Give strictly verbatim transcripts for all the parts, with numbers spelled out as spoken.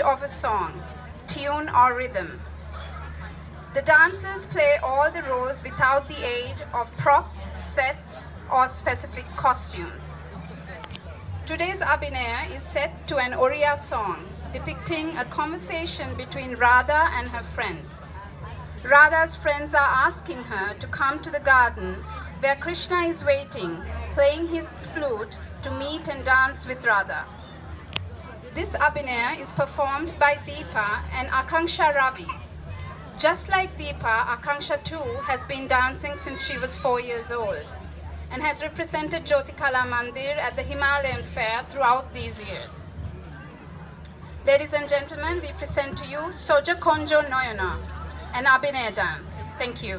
of a song, tune or rhythm. The dancers play all the roles without the aid of props, sets, or specific costumes. Today's Abhinaya is set to an Oriya song depicting a conversation between Radha and her friends. Radha's friends are asking her to come to the garden where Krishna is waiting, playing his flute to meet and dance with Radha. This Abhinaya is performed by Deepa and Akanksha Ravi. Just like Deepa, Akanksha too has been dancing since she was four years old and has represented Jyotikala Mandir at the Himalayan Fair throughout these years. Ladies and gentlemen, we present to you Soja Konjo Noyana, an Abhinaya dance. Thank you.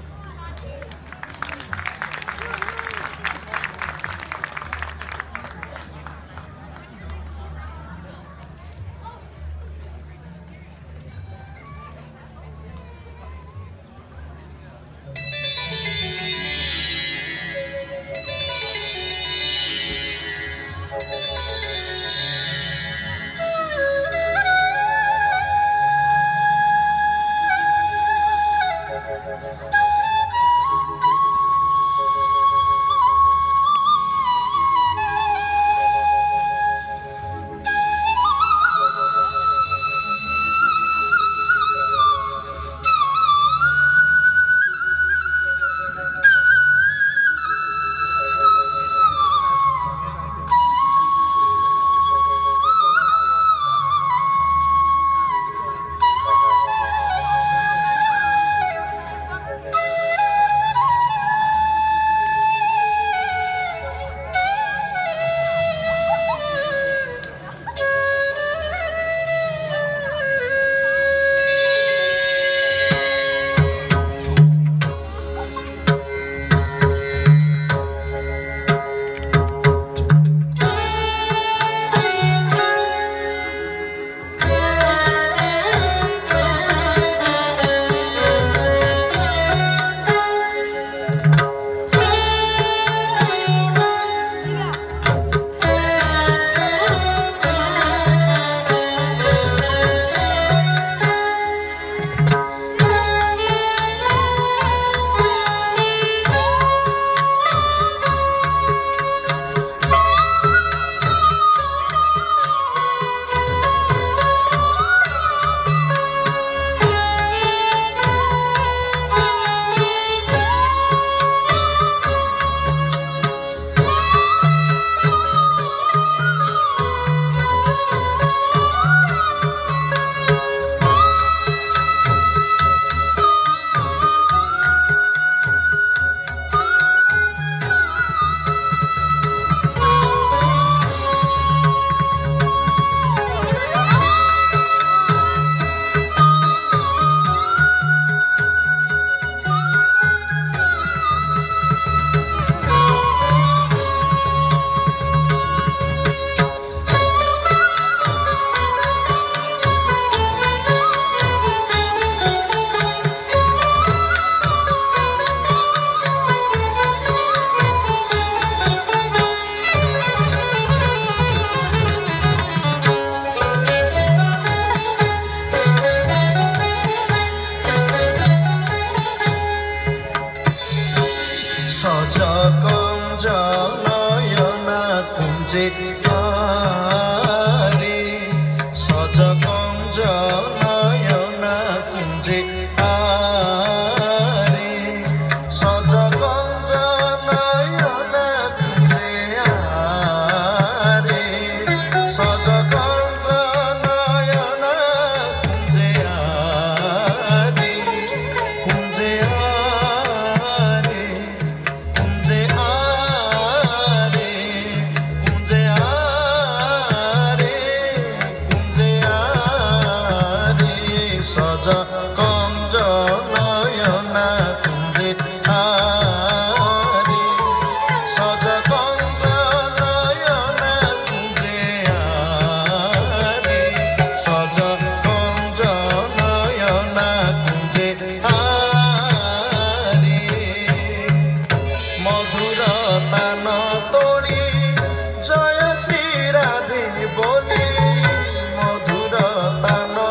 Jaya Sri Radhe Boli Madhura Tano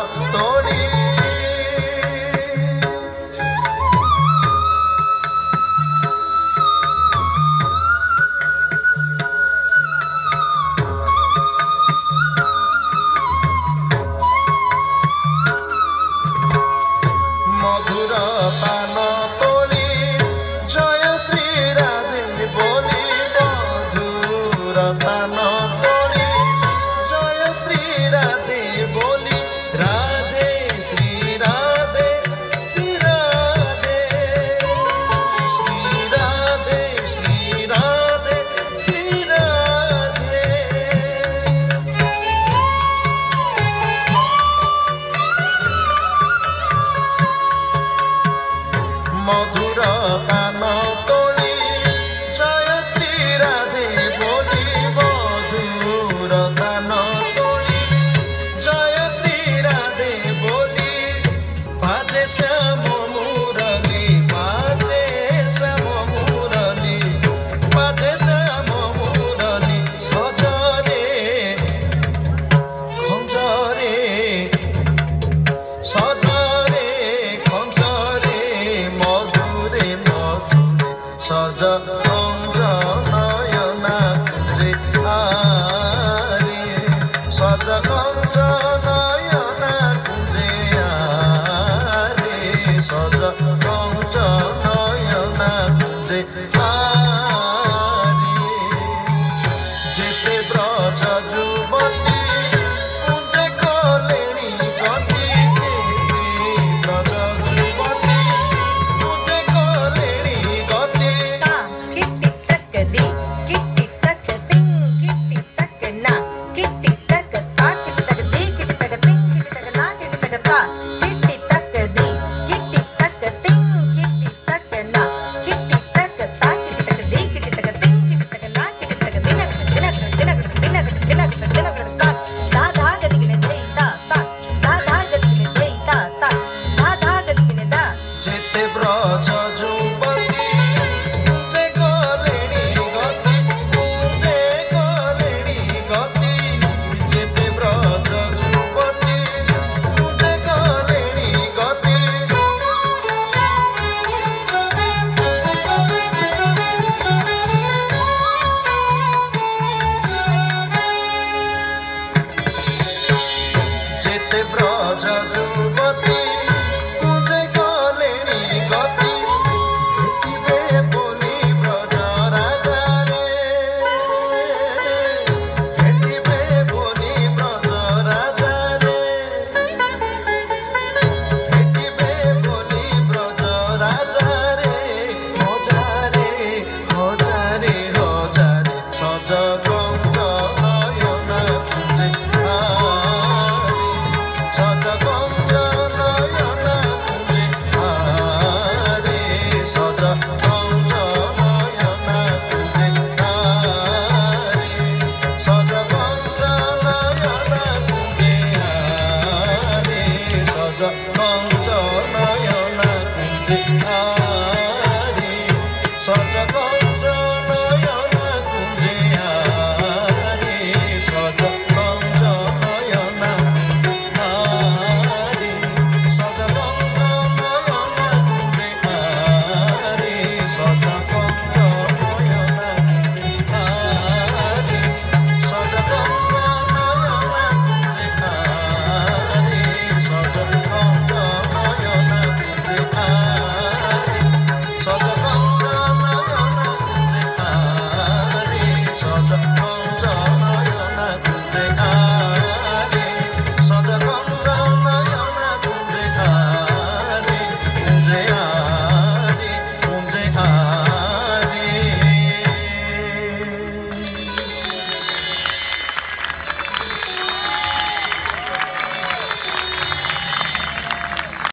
Braj যুবতী কুঁজে গলেনি গতি হেঁটিবে বলি ব্রজ রাজা রে হেঁটিবে বলি ব্রজ রাজা রে হেঁটিবে বলি ব্রজ রাজা রে হজারে হজারে হজারে সজ গঙ্গ নয়না কুঞ্জে হারে সজ গঙ্গ নয়না কুঞ্জে হারে সজ গঙ্গ নয়না কুঞ্জে হারে সজ গঙ্গ নয়না কুঞ্জে হারে সজ